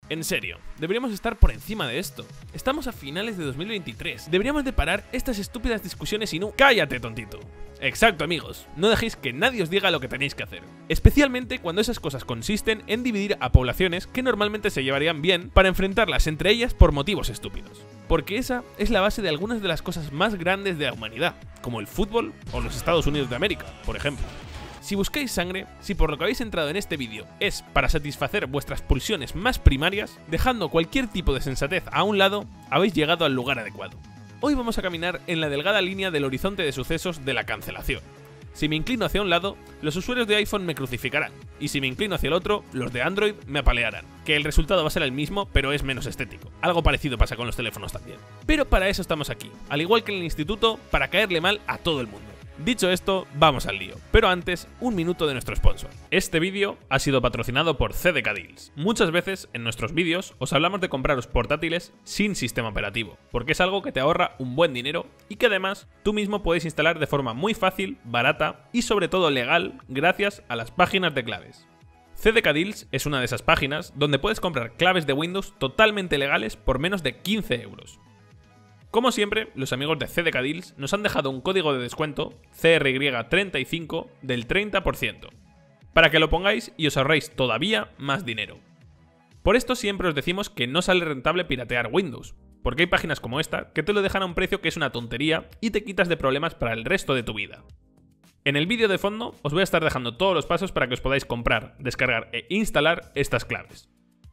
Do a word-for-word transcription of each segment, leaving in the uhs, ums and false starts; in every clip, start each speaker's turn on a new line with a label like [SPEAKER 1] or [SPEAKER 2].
[SPEAKER 1] En serio, deberíamos estar por encima de esto. Estamos a finales de dos mil veintitrés. Deberíamos de parar estas estúpidas discusiones y no... ¡Cállate, tontito! Exacto, amigos. No dejéis que nadie os diga lo que tenéis que hacer. Especialmente cuando esas cosas consisten en dividir a poblaciones que normalmente se llevarían bien para enfrentarlas entre ellas por motivos estúpidos. Porque esa es la base de algunas de las cosas más grandes de la humanidad, como el fútbol o los Estados Unidos de América, por ejemplo. Si buscáis sangre, si por lo que habéis entrado en este vídeo es para satisfacer vuestras pulsiones más primarias, dejando cualquier tipo de sensatez a un lado, habéis llegado al lugar adecuado. Hoy vamos a caminar en la delgada línea del horizonte de sucesos de la cancelación. Si me inclino hacia un lado, los usuarios de iPhone me crucificarán, y si me inclino hacia el otro, los de Android me apalearán. Que el resultado va a ser el mismo, pero es menos estético. Algo parecido pasa con los teléfonos también. Pero para eso estamos aquí, al igual que en el instituto, para caerle mal a todo el mundo. Dicho esto, vamos al lío, pero antes, un minuto de nuestro sponsor. Este vídeo ha sido patrocinado por C D K Deals. Muchas veces en nuestros vídeos os hablamos de compraros portátiles sin sistema operativo, porque es algo que te ahorra un buen dinero y que además tú mismo puedes instalar de forma muy fácil, barata y sobre todo legal gracias a las páginas de claves. C D K Deals es una de esas páginas donde puedes comprar claves de Windows totalmente legales por menos de quince euros. Como siempre, los amigos de C D K Deals nos han dejado un código de descuento, C R Y treinta y cinco, del treinta por ciento, para que lo pongáis y os ahorréis todavía más dinero. Por esto siempre os decimos que no sale rentable piratear Windows, porque hay páginas como esta que te lo dejan a un precio que es una tontería y te quitas de problemas para el resto de tu vida. En el vídeo de fondo os voy a estar dejando todos los pasos para que os podáis comprar, descargar e instalar estas claves.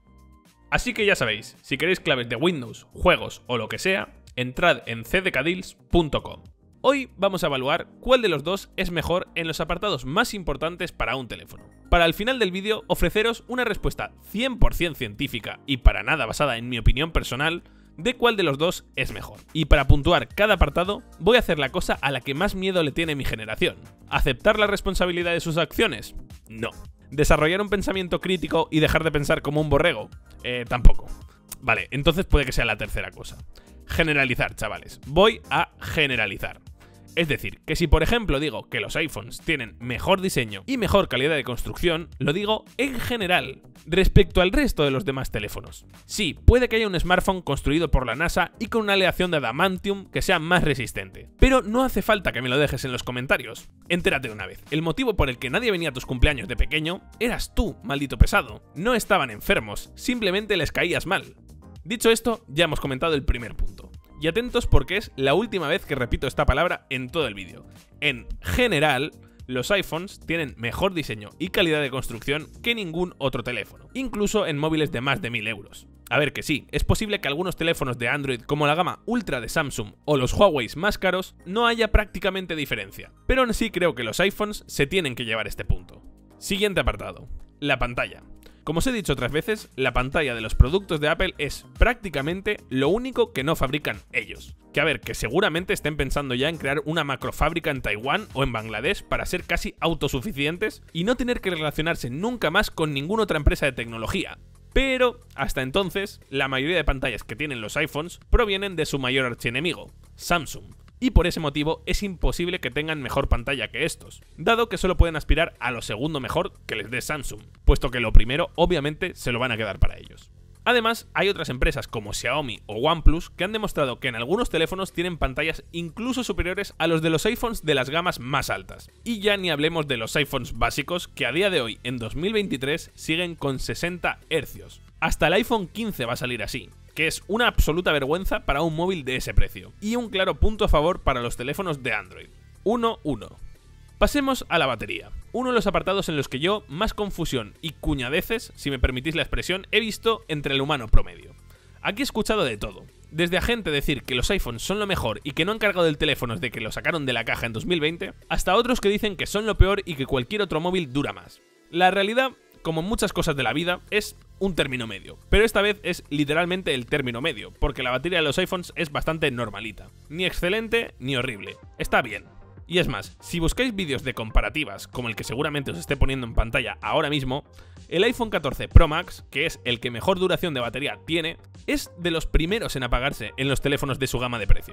[SPEAKER 1] Así que ya sabéis, si queréis claves de Windows, juegos o lo que sea, entrad en c d k deals punto com. Hoy vamos a evaluar cuál de los dos es mejor en los apartados más importantes para un teléfono. Para al final del vídeo ofreceros una respuesta cien por cien científica y para nada basada en mi opinión personal de cuál de los dos es mejor. Y para puntuar cada apartado voy a hacer la cosa a la que más miedo le tiene mi generación. ¿Aceptar la responsabilidad de sus acciones? No. ¿Desarrollar un pensamiento crítico y dejar de pensar como un borrego? Eh, tampoco. Vale, entonces puede que sea la tercera cosa. Generalizar, chavales. Voy a generalizar. Es decir, que si por ejemplo digo que los iPhones tienen mejor diseño y mejor calidad de construcción, lo digo en general, respecto al resto de los demás teléfonos. Sí, puede que haya un smartphone construido por la NASA y con una aleación de adamantium que sea más resistente, pero no hace falta que me lo dejes en los comentarios. Entérate de una vez, el motivo por el que nadie venía a tus cumpleaños de pequeño eras tú, maldito pesado. No estaban enfermos, simplemente les caías mal. Dicho esto, ya hemos comentado el primer punto. Y atentos porque es la última vez que repito esta palabra en todo el vídeo. En general, los iPhones tienen mejor diseño y calidad de construcción que ningún otro teléfono, incluso en móviles de más de mil euros. A ver que sí, es posible que algunos teléfonos de Android como la gama Ultra de Samsung o los Huawei más caros no haya prácticamente diferencia, pero aún así creo que los iPhones se tienen que llevar este punto. Siguiente apartado, la pantalla. Como os he dicho otras veces, la pantalla de los productos de Apple es prácticamente lo único que no fabrican ellos. Que a ver, que seguramente estén pensando ya en crear una macrofábrica en Taiwán o en Bangladesh para ser casi autosuficientes y no tener que relacionarse nunca más con ninguna otra empresa de tecnología. Pero, hasta entonces, la mayoría de pantallas que tienen los iPhones provienen de su mayor archienemigo, Samsung. Y por ese motivo es imposible que tengan mejor pantalla que estos, dado que solo pueden aspirar a lo segundo mejor que les dé Samsung, puesto que lo primero obviamente se lo van a quedar para ellos. Además, hay otras empresas como Xiaomi o OnePlus que han demostrado que en algunos teléfonos tienen pantallas incluso superiores a los de los iPhones de las gamas más altas. Y ya ni hablemos de los iPhones básicos que a día de hoy, en dos mil veintitrés, siguen con sesenta hercios. Hasta el iPhone quince va a salir así, que es una absoluta vergüenza para un móvil de ese precio, y un claro punto a favor para los teléfonos de Android. uno uno. Pasemos a la batería, uno de los apartados en los que yo más confusión y cuñadeces, si me permitís la expresión, he visto entre el humano promedio. Aquí he escuchado de todo, desde a gente decir que los iPhones son lo mejor y que no han cargado el teléfono desde que lo sacaron de la caja en dos mil veinte, hasta otros que dicen que son lo peor y que cualquier otro móvil dura más. La realidad, como muchas cosas de la vida, es un término medio, pero esta vez es literalmente el término medio, porque la batería de los iPhones es bastante normalita, ni excelente ni horrible, está bien. Y es más, si buscáis vídeos de comparativas, como el que seguramente os esté poniendo en pantalla ahora mismo, el iPhone catorce Pro Max, que es el que mejor duración de batería tiene, es de los primeros en apagarse en los teléfonos de su gama de precio.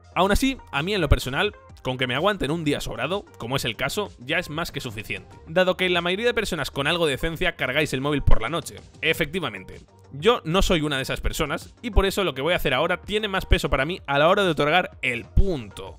[SPEAKER 1] Aún así, a mí en lo personal, con que me aguanten un día sobrado, como es el caso, ya es más que suficiente, dado que la mayoría de personas con algo de decencia cargáis el móvil por la noche. Efectivamente, yo no soy una de esas personas, y por eso lo que voy a hacer ahora tiene más peso para mí a la hora de otorgar el punto.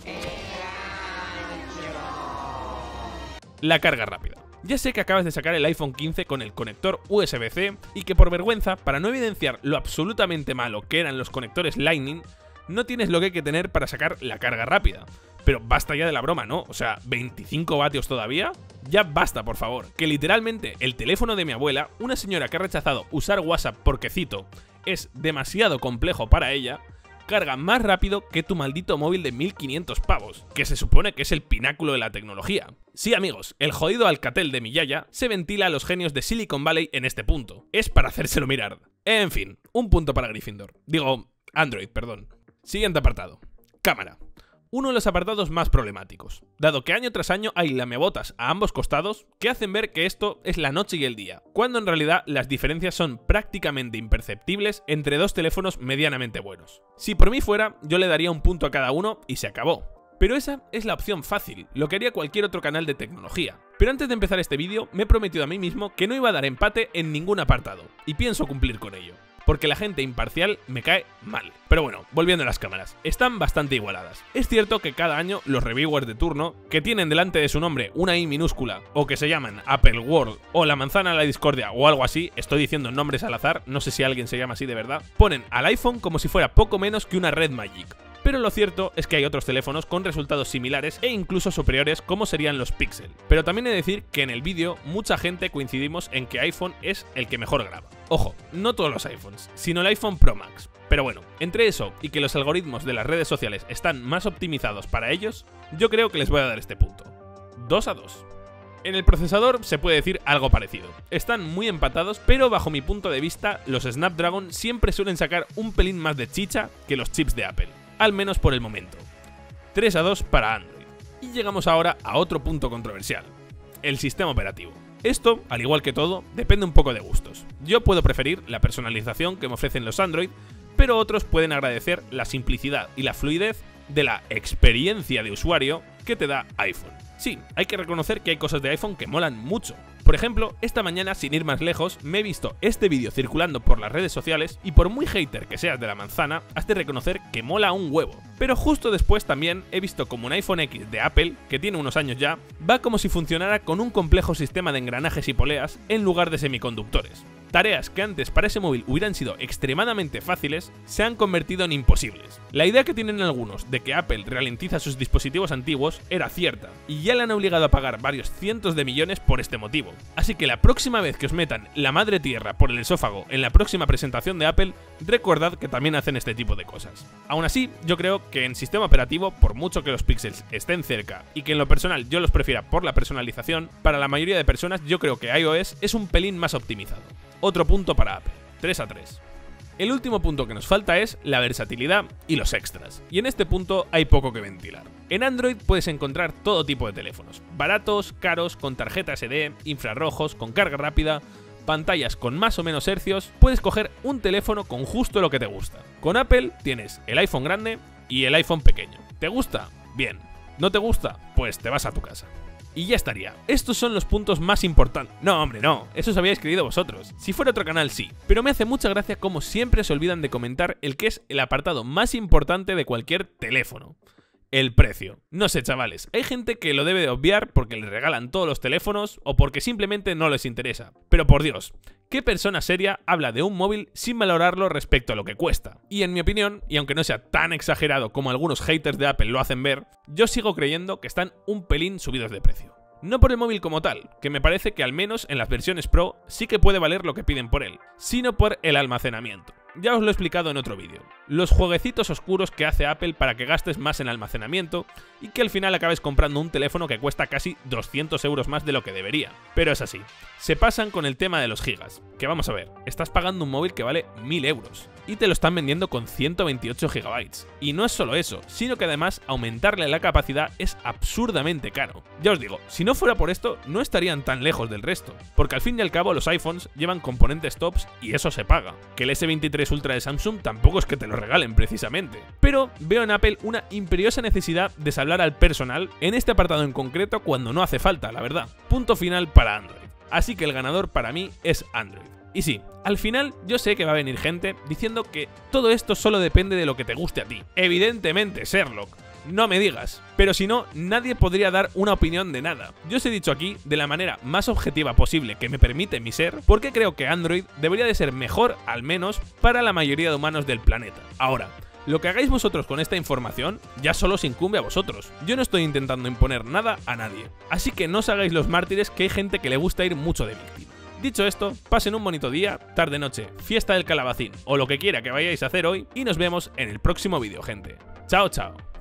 [SPEAKER 1] La carga rápida. Ya sé que acabas de sacar el iPhone quince con el conector U S B C y que por vergüenza, para no evidenciar lo absolutamente malo que eran los conectores Lightning, no tienes lo que hay que tener para sacar la carga rápida. Pero basta ya de la broma, ¿no? O sea, ¿veinticinco vatios todavía? Ya basta, por favor. Que literalmente el teléfono de mi abuela, una señora que ha rechazado usar WhatsApp porque, cito, es demasiado complejo para ella, carga más rápido que tu maldito móvil de mil quinientos pavos, que se supone que es el pináculo de la tecnología. Sí, amigos, el jodido Alcatel de mi yaya se ventila a los genios de Silicon Valley en este punto. Es para hacérselo mirar. En fin, un punto para Gryffindor. Digo, Android, perdón. Siguiente apartado. Cámara. Uno de los apartados más problemáticos, dado que año tras año hay lamebotas a ambos costados que hacen ver que esto es la noche y el día, cuando en realidad las diferencias son prácticamente imperceptibles entre dos teléfonos medianamente buenos. Si por mí fuera, yo le daría un punto a cada uno y se acabó. Pero esa es la opción fácil, lo que haría cualquier otro canal de tecnología. Pero antes de empezar este vídeo, me he prometido a mí mismo que no iba a dar empate en ningún apartado, y pienso cumplir con ello. Porque la gente imparcial me cae mal. Pero bueno, volviendo a las cámaras, están bastante igualadas. Es cierto que cada año los reviewers de turno, que tienen delante de su nombre una I minúscula, o que se llaman Apple World, o la manzana de la discordia, o algo así, estoy diciendo nombres al azar, no sé si alguien se llama así de verdad, ponen al iPhone como si fuera poco menos que una Red Magic. Pero lo cierto es que hay otros teléfonos con resultados similares e incluso superiores como serían los Pixel. Pero también he de decir que en el vídeo mucha gente coincidimos en que iPhone es el que mejor graba. Ojo, no todos los iPhones, sino el iPhone Pro Max. Pero bueno, entre eso y que los algoritmos de las redes sociales están más optimizados para ellos, yo creo que les voy a dar este punto. dos a dos. En el procesador se puede decir algo parecido. Están muy empatados, pero bajo mi punto de vista, los Snapdragon siempre suelen sacar un pelín más de chicha que los chips de Apple. Al menos por el momento. tres a dos para Android. Y llegamos ahora a otro punto controversial. El sistema operativo. Esto, al igual que todo, depende un poco de gustos. Yo puedo preferir la personalización que me ofrecen los Android, pero otros pueden agradecer la simplicidad y la fluidez de la experiencia de usuario que te da iPhone. Sí, hay que reconocer que hay cosas de iPhone que molan mucho. Por ejemplo, esta mañana, sin ir más lejos, me he visto este vídeo circulando por las redes sociales y por muy hater que seas de la manzana, has de reconocer que mola un huevo. Pero justo después también he visto como un iPhone X de Apple, que tiene unos años ya, va como si funcionara con un complejo sistema de engranajes y poleas en lugar de semiconductores. Tareas que antes para ese móvil hubieran sido extremadamente fáciles, se han convertido en imposibles. La idea que tienen algunos de que Apple ralentiza sus dispositivos antiguos era cierta, y ya le han obligado a pagar varios cientos de millones por este motivo. Así que la próxima vez que os metan la madre tierra por el esófago en la próxima presentación de Apple, recordad que también hacen este tipo de cosas. Aún así, yo creo que en sistema operativo, por mucho que los Pixels estén cerca y que en lo personal yo los prefiera por la personalización, para la mayoría de personas yo creo que iOS es un pelín más optimizado. Otro punto para Apple, tres a tres. El último punto que nos falta es la versatilidad y los extras, y en este punto hay poco que ventilar. En Android puedes encontrar todo tipo de teléfonos, baratos, caros, con tarjeta ese de, infrarrojos, con carga rápida, pantallas con más o menos hercios, puedes coger un teléfono con justo lo que te gusta. Con Apple tienes el iPhone grande y el iPhone pequeño. ¿Te gusta? Bien. ¿No te gusta? Pues te vas a tu casa. Y ya estaría. Estos son los puntos más importantes. No, hombre, no. Eso os habíais creído vosotros. Si fuera otro canal, sí. Pero me hace mucha gracia como siempre se olvidan de comentar el que es el apartado más importante de cualquier teléfono. El precio. No sé, chavales. Hay gente que lo debe de obviar porque les regalan todos los teléfonos o porque simplemente no les interesa. Pero por Dios, ¿qué persona seria habla de un móvil sin valorarlo respecto a lo que cuesta? Y en mi opinión, y aunque no sea tan exagerado como algunos haters de Apple lo hacen ver, yo sigo creyendo que están un pelín subidos de precio. No por el móvil como tal, que me parece que al menos en las versiones Pro sí que puede valer lo que piden por él, sino por el almacenamiento. Ya os lo he explicado en otro vídeo. Los jueguecitos oscuros que hace Apple para que gastes más en almacenamiento y que al final acabes comprando un teléfono que cuesta casi doscientos euros más de lo que debería. Pero es así. Se pasan con el tema de los gigas. Que vamos a ver, estás pagando un móvil que vale mil euros y te lo están vendiendo con ciento veintiocho gigabytes. Y no es solo eso, sino que además aumentarle la capacidad es absurdamente caro. Ya os digo, si no fuera por esto, no estarían tan lejos del resto. Porque al fin y al cabo los iPhones llevan componentes tops y eso se paga. Que el ese veintitrés Ultra de Samsung tampoco es que te lo regalen precisamente. Pero veo en Apple una imperiosa necesidad de salvar al personal en este apartado en concreto cuando no hace falta, la verdad. Punto final para Android. Así que el ganador para mí es Android. Y sí, al final yo sé que va a venir gente diciendo que todo esto solo depende de lo que te guste a ti. Evidentemente, Sherlock. No me digas. Pero si no, nadie podría dar una opinión de nada. Yo os he dicho aquí, de la manera más objetiva posible que me permite mi ser, porque creo que Android debería de ser mejor, al menos, para la mayoría de humanos del planeta. Ahora, lo que hagáis vosotros con esta información ya solo os incumbe a vosotros. Yo no estoy intentando imponer nada a nadie. Así que no os hagáis los mártires, que hay gente que le gusta ir mucho de víctima. Dicho esto, pasen un bonito día, tarde, noche, fiesta del calabacín o lo que quiera que vayáis a hacer hoy y nos vemos en el próximo vídeo, gente. Chao, chao.